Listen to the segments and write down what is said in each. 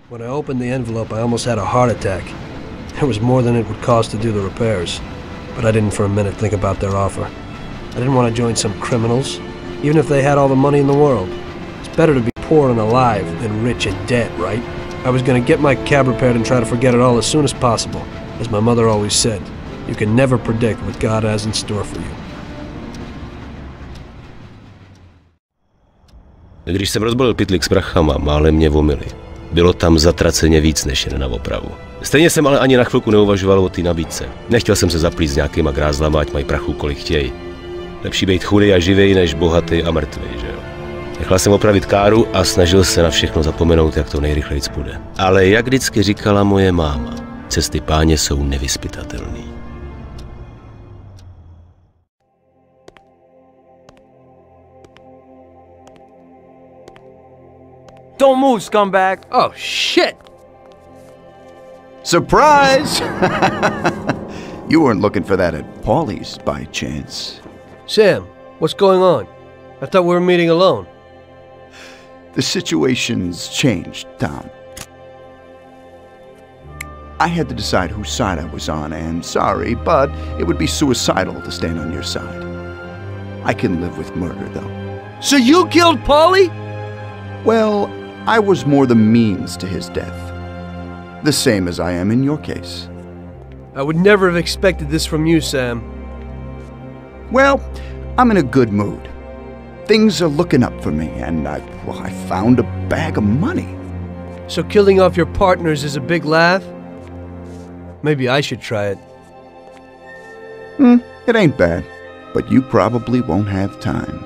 When I opened the envelope, I almost had a heart attack. There was more than it would cost to do the repairs. But I didn't for a minute think about their offer. I didn't want to join some criminals, even if they had all the money in the world. It's better to be poor and alive than rich and dead, right? I was going to get my cab repaired and try to forget it all as soon as possible. As my mother always said, you can never predict what God has in store for you. Když jsem rozbalil pytlík s prachama, málem mě vomily. Bylo tam zatraceně víc než jen na opravu. Stejně jsem ale ani na chvilku neuvažoval o té nabídce. Nechtěl jsem se zaplít s nějakýma grázlama, ať mají prachu kolik chtějí. Lepší být chudý a živej, než bohatý a mrtvý, že jo? Nechal jsem opravit káru a snažil se na všechno zapomenout, jak to nejrychleji půjde. Ale jak vždycky říkala moje máma, cesty Páně jsou nevyzpytatelný. Don't move, scumbag! Oh, shit! Surprise! You weren't looking for that at Paulie's by chance. Sam, what's going on? I thought we were meeting alone. The situation's changed, Tom. I had to decide whose side I was on, and sorry, but it would be suicidal to stand on your side. I can live with murder, though. So you killed Paulie? Well, I was more the means to his death. The same as I am in your case. I would never have expected this from you, Sam. Well, I'm in a good mood. Things are looking up for me, and I found a bag of money. So killing off your partners is a big laugh? Maybe I should try it. It ain't bad, but you probably won't have time.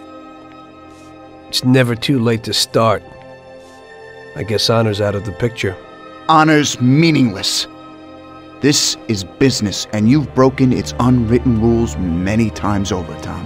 It's never too late to start. I guess honor's out of the picture. Honor's meaningless. This is business, and you've broken its unwritten rules many times over, Tom.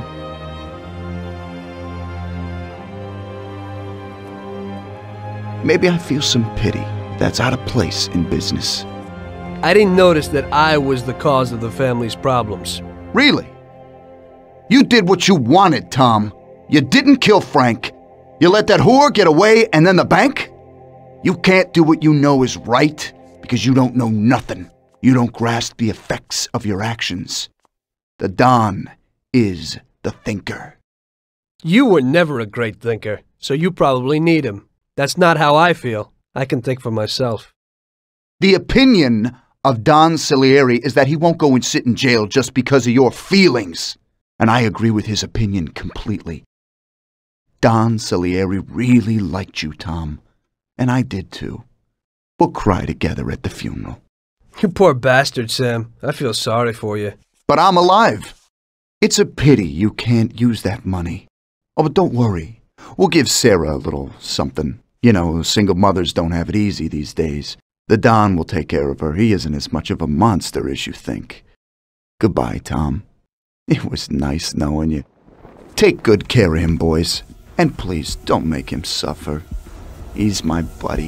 Maybe I feel some pity. That's out of place in business. I didn't notice that I was the cause of the family's problems. Really? You did what you wanted, Tom. You didn't kill Frank. You let that whore get away, and then the bank? You can't do what you know is right because you don't know nothing. You don't grasp the effects of your actions. The Don is the thinker. You were never a great thinker, so you probably need him. That's not how I feel. I can think for myself. The opinion of Don Salieri is that he won't go and sit in jail just because of your feelings. And I agree with his opinion completely. Don Salieri really liked you, Tom. And I did too. We'll cry together at the funeral. You poor bastard, Sam. I feel sorry for you. But I'm alive. It's a pity you can't use that money. Oh, but don't worry. We'll give Sarah a little something. You know, single mothers don't have it easy these days. The Don will take care of her. He isn't as much of a monster as you think. Goodbye, Tom. It was nice knowing you. Take good care of him, boys. And please, don't make him suffer. He's my buddy.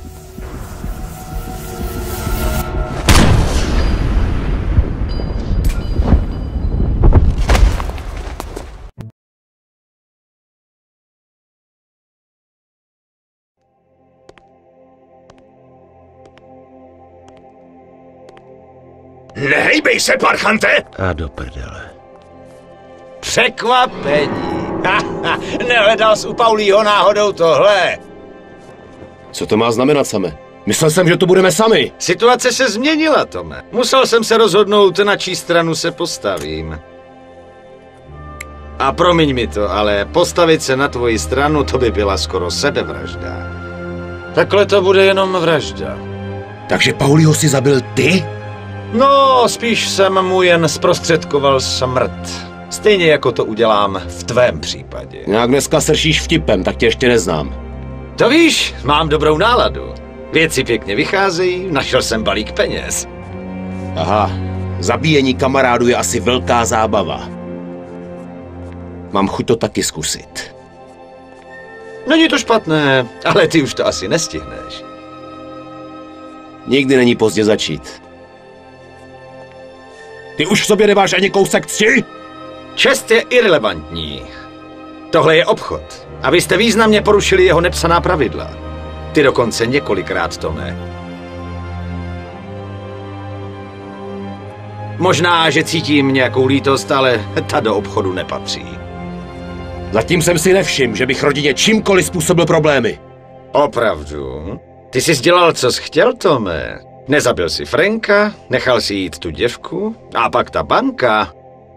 Nehejbej se, parchante! A do prdele. Překvapení. Nehledal jsi u Paulího náhodou tohle? Co to má znamenat, Same? Myslel jsem, že tu budeme sami. Situace se změnila, Tome. Musel jsem se rozhodnout, na čí stranu se postavím. A promiň mi to, ale postavit se na tvoji stranu, to by byla skoro sebevražda. Takhle to bude jenom vražda. Takže Paulího si zabil ty? No, spíš jsem mu jen zprostředkoval smrt. Stejně jako to udělám v tvém případě. Nějak dneska sršíš vtipem, tak tě ještě neznám. To víš, mám dobrou náladu. Věci pěkně vycházejí, našel jsem balík peněz. Aha, zabíjení kamarádů je asi velká zábava. Mám chuť to taky zkusit. Není to špatné, ale ty už to asi nestihneš. Nikdy není pozdě začít. Ty už v sobě nemáš ani kousek cti? Čest je irelevantní. Tohle je obchod a vy jste významně porušili jeho nepsaná pravidla. Ty dokonce několikrát, Tome. Možná, že cítím nějakou lítost, ale ta do obchodu nepatří. Zatím jsem si nevšiml, že bych rodině čímkoliv způsobil problémy. Opravdu? Ty jsi dělal, co jsi chtěl, Tome. Nezabil si Franka, nechal si jít tu děvku, a pak ta banka.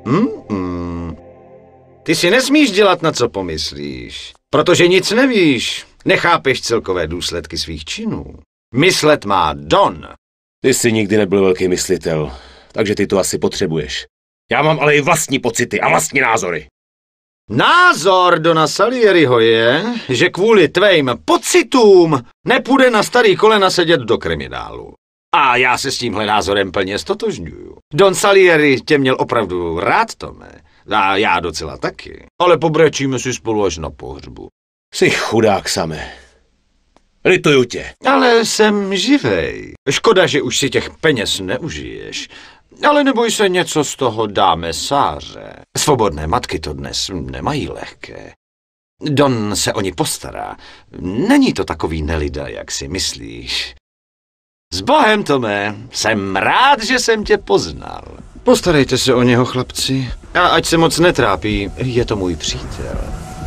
Ty si nesmíš dělat, na co pomyslíš, protože nic nevíš. Nechápeš celkové důsledky svých činů. Myslet má Don. Ty jsi nikdy nebyl velký myslitel, takže ty to asi potřebuješ. Já mám ale i vlastní pocity a vlastní názory. Názor Dona Salieriho je, že kvůli tvým pocitům nepůjde na starý kolena sedět do kriminálu. A já se s tímhle názorem plně stotožňuju. Don Salieri tě měl opravdu rád, Tome. A já docela taky. Ale pobrečíme si spolu až na pohřbu. Jsi chudák samé. Lituju tě. Ale jsem živej. Škoda, že už si těch peněz neužiješ. Ale neboj se, něco z toho dáme Sáře. Svobodné matky to dnes nemají lehké. Don se o ní postará. Není to takový nelida, jak si myslíš. S Bohem, Tome, jsem rád, že jsem tě poznal. Postarejte se o něho, chlapci. A ať se moc netrápí, je to můj přítel.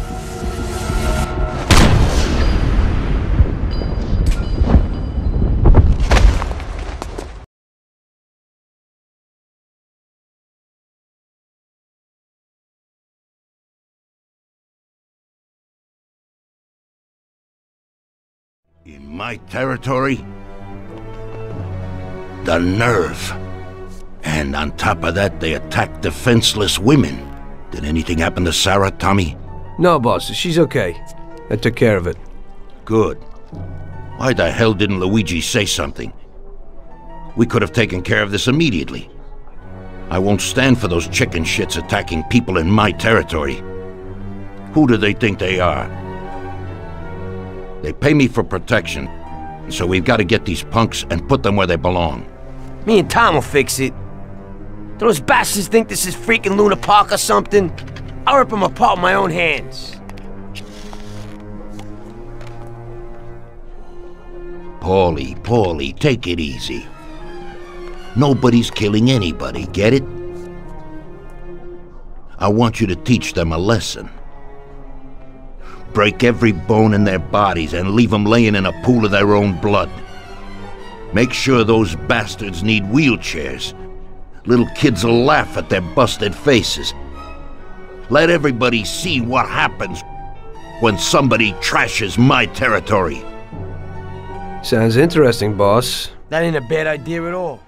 In my territory? The nerve. And on top of that, they attacked defenseless women. Did anything happen to Sarah, Tommy? No, boss, she's okay. I took care of it. Good. Why the hell didn't Luigi say something? We could have taken care of this immediately. I won't stand for those chicken shits attacking people in my territory. Who do they think they are? They pay me for protection, so we've got to get these punks and put them where they belong. Me and Tom will fix it. Do those bastards think this is freaking Luna Park or something? I'll rip them apart with my own hands. Paulie, take it easy. Nobody's killing anybody, get it? I want you to teach them a lesson. Break every bone in their bodies and leave them laying in a pool of their own blood. Make sure those bastards need wheelchairs. Little kids will laugh at their busted faces. Let everybody see what happens when somebody trashes my territory. Sounds interesting, boss. That ain't a bad idea at all.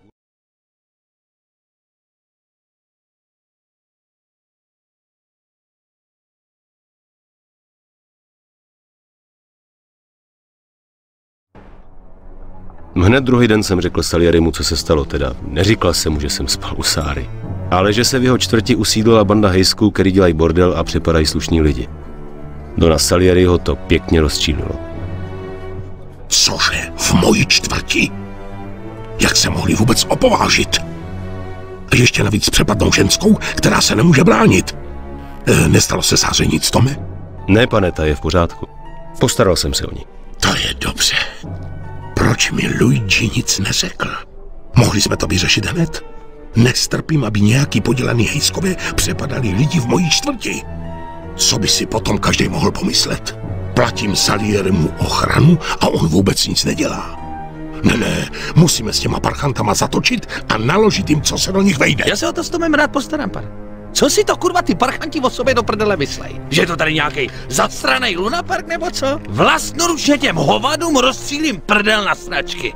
Hned druhý den jsem řekl Salierimu, co se stalo, teda neříkal jsem mu, že jsem spal u Sáry, ale že se v jeho čtvrti usídlila banda hejsků, který dělají bordel a přepadají slušní lidi. Dona Salieriho to pěkně rozčílilo. Cože? V mojí čtvrti? Jak se mohli vůbec opovážit? A ještě navíc přepadnou ženskou, která se nemůže bránit. Nestalo se Sáře nic, Tome? Ne, pane, ta je v pořádku. Postaral jsem se o ní. To je dobře. Proč mi Luigi nic neřekl? Mohli jsme to vyřešit hned? Nestrpím, aby nějaký podělaný hejskové přepadali lidi v mojí čtvrti. Co by si potom každý mohl pomyslet? Platím Salierimu ochranu a on vůbec nic nedělá. Ne, musíme s těma parchantama zatočit a naložit jim, co se do nich vejde. Já se o to s Tomem rád postarám, pane. Co si to kurva ty parchanti o sobě do prdele myslej? Že je to tady nějaký zasranej lunapark nebo co? Vlastnoručně těm hovadům rozstřílím prdel na sračky.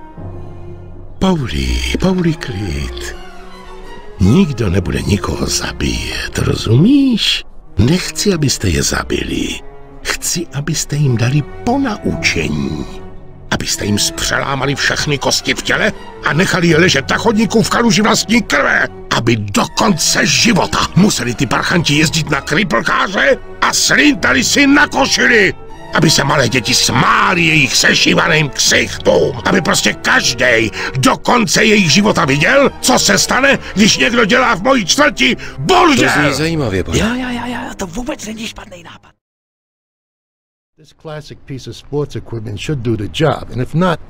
Pauli, klid. Nikdo nebude nikoho zabíjet, rozumíš? Nechci, abyste je zabili. Chci, abyste jim dali ponaučení. Abyste jim zpřelámali všechny kosti v těle a nechali je ležet na chodníku v kaluži vlastní krve. Aby do konce života museli ty parchanti jezdit na kriplkáře a slintali si na košili. Aby se malé děti smály jejich sešívaným ksichtům. Aby prostě každej do konce jejich života viděl, co se stane, když někdo dělá v mojí čtvrti bordel. To zní zajímavě, pane. Jo, to vůbec není špatný nápad. This classic piece of sports equipment should do the job, and if not,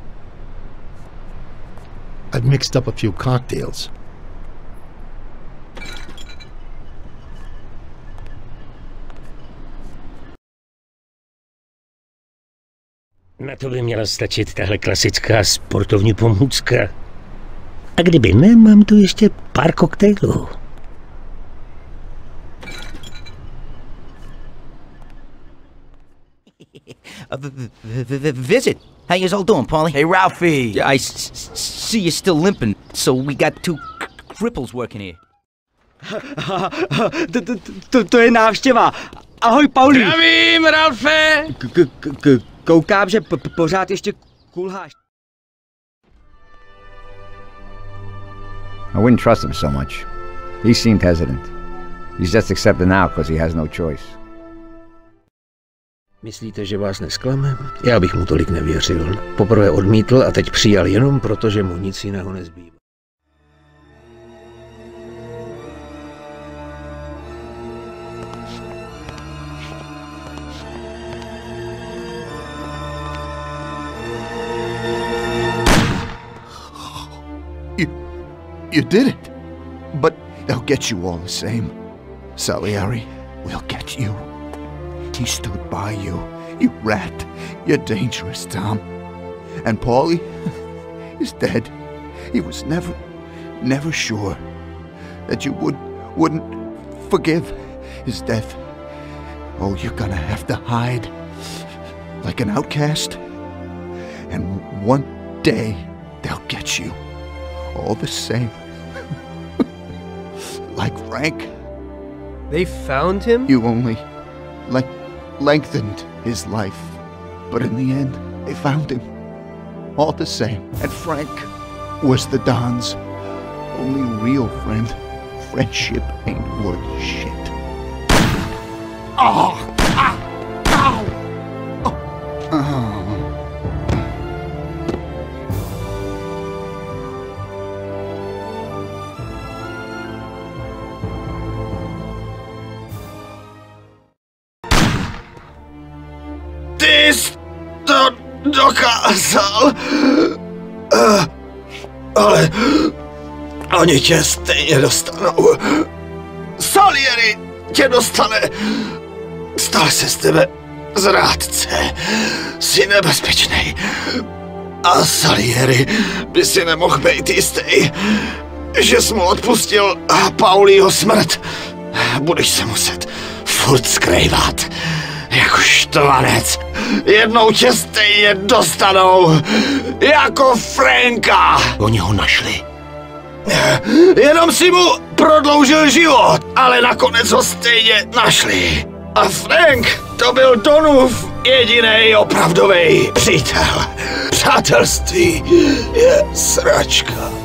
I've mixed up a few cocktails. Na to by měla stačit tahle klasická sportovní pomůcka. A kdyby ne, mám tu ještě pár koktejlů. Visit. How you all doing, Paulie? Hey, Ralphie. I see you're still limping, so we got two cripples working here. To je návštěva. Ahoj, Pauli. Zdravím, Ralfe. Koukám, že pořád ještě kulháš. I wouldn't trust him so much. He seemed hesitant. He's just accepted now because he has no choice. Myslíte, že vás nesklame? Já bych mu tolik nevěřil. Poprvé odmítl a teď přijal jenom proto, že mu nic jiného nezbývá. You did it. But they'll get you all the same. Salieri will get you. He stood by you. You rat. You're dangerous, Tom. And Paulie is dead. He was never sure that you wouldn't forgive his death. Oh, you're gonna have to hide like an outcast. And one day they'll get you. All the same. Like Frank. They found him? You only lengthened his life. But in the end, they found him. All the same. And Frank was the Don's only real friend. Friendship ain't worth shit. Oh! Ah! Ow! Oh! Oh! Ty jsi to dokázal, ale oni tě stejně dostanou. Salieri tě dostane. Stal se z tebe zrádce. Jsi nebezpečnej. A Salieri by si nemohl být jistý, že jsi mu odpustil Paulího smrt. Budeš se muset furt skrývat. Jako štvanec. Jednou tě stejně dostanou. Jako Franka. Oni ho našli. Jenom si mu prodloužil život, ale nakonec ho stejně našli. A Frank, to byl Donův jedinej opravdový přítel. Přátelství je sračka.